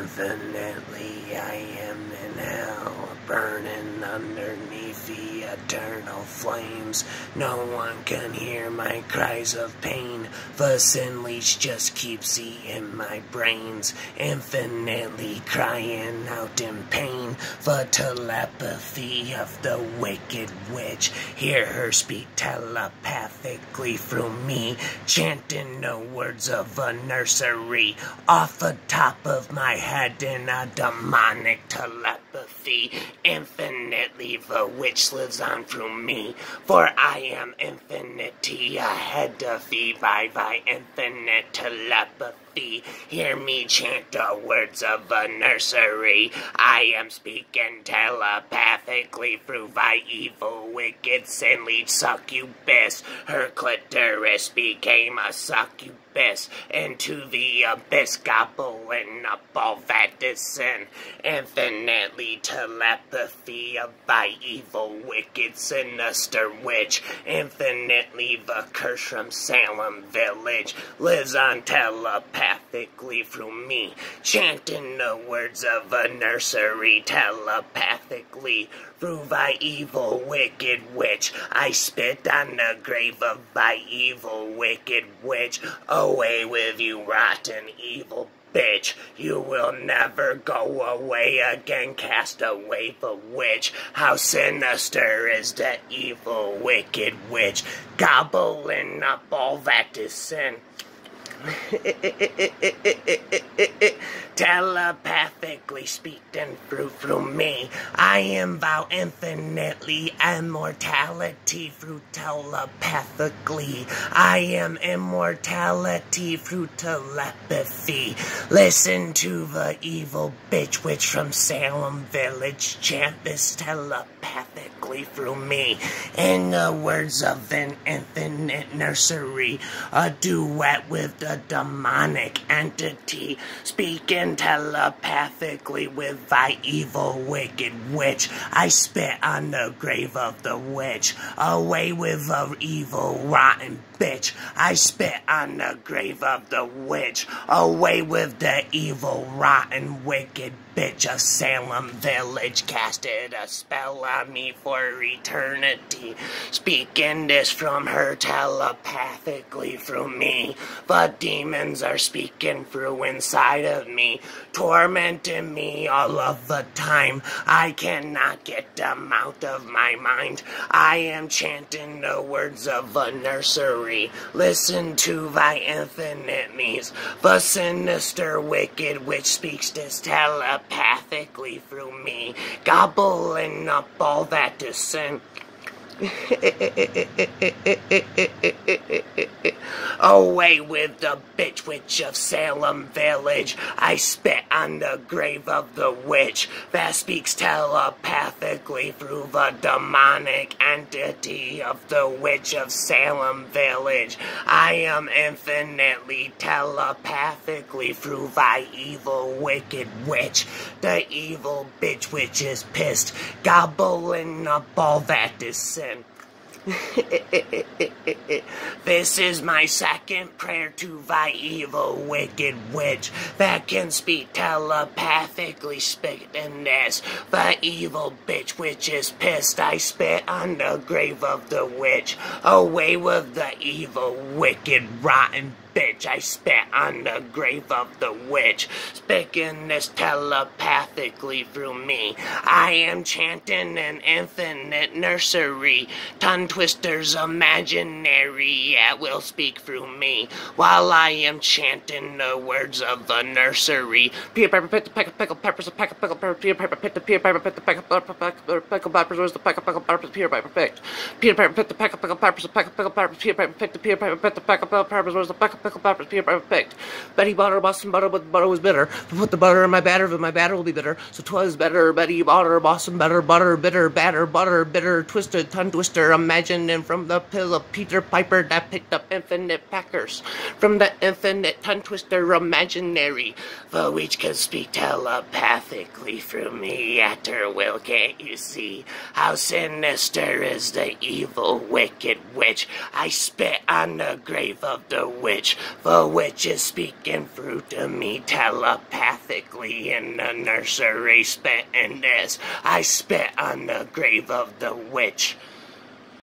Infinitely I am in hell, burning underneath the eternal flames. No one can hear my cries of pain. The sin leech just keeps eating my brains, infinitely crying out in pain. The telepathy of the wicked witch, hear her speak telepathically through me, chanting the words of a nursery off the top of my head in a demonic telepathy. Infinitely the witch lives on through me, for I am infinity ahead of thee by thy infinite telepathy. Hear me chant the words of a nursery. I am speaking telepathically through thy evil, wicked, sin leech succubus. Her clitoris became a succubus, into the abyss gobbling up all that is sin. Infinitely telepathy of thy evil, wicked, sinister witch. Infinitely the curse from Salem village lives on telepathically through me, chanting the words of a nursery telepathically through thy evil, wicked witch. I spit on the grave of thy evil, wicked witch. Away with you, rotten, evil bitch. You will never go away again. Cast away the witch. How sinister is the evil, wicked witch, gobbling up all that is sin. Telepathically speaking through me, I am vow infinitely immortality through telepathically. I am immortality through telepathy. Listen to the evil bitch witch from Salem village chant this telepathically through me. In the words of an infinite nursery, a duet with the demonic entity, speaking telepathically with thy evil, wicked witch. I spit on the grave of the witch. Away with the evil, rotten bitch. I spit on the grave of the witch. Away with the evil, rotten, wicked bitch of Salem village. Casted a spell on me for eternity, speaking this from her telepathically through me. The demons are speaking through inside of me, tormenting me all of the time. I cannot get them out of my mind. I am chanting the words of a nursery. Listen to thy infinite me's. The sinister, wicked witch speaks this telepathically through me, gobbling up all that is sin. Away with the bitch witch of Salem village. I spit on the grave of the witch that speaks telepathically through the demonic entity of the witch of Salem village. I am infinitely telepathically through thy evil, wicked witch. The evil bitch witch is pissed, gobbling up all that is sin. This is my second prayer to thy evil, wicked witch that can speak telepathically, spitting this. The evil bitch witch is pissed. I spit on the grave of the witch. Away with the evil, wicked, rotten bitch. I spit on the grave of the witch, speaking this telepathically through me. I am chanting an infinite nursery, tongue twisters imaginary that will speak through me, while I am chanting the words of the nursery. Peter Piper picked a peck of pickled peppers, a peck of pickled peppers. Peter Piper picked a Peter Piper picked a peck of pickled peppers. Where's the peck of pickled peppers? Peter Piper picked. Peter Piper picked a peck of pickled peppers, a peck of pickled peppers. Peter Piper picked a Peter Piper picked a peck of pickled peppers. Where's the peck of pickled peppers? Peter Piper picked. Betty bought her Boston butter, but the butter was bitter. Put the butter in my batter, but my batter will be bitter. So 'twas better. Betty bought her Boston butter, bitter, batter, butter, bitter, twisted, tongue twister. Imagining from the pill of Peter Piper that picked up infinite packers. From the infinite tongue twister imaginary, the witch can speak telepathically through me. At her will, can't you see how sinister is the evil, wicked witch? I spit on the grave of the witch. witch. The witch is speaking through to me telepathically in the nursery, spitting this. I spit on the grave of the witch.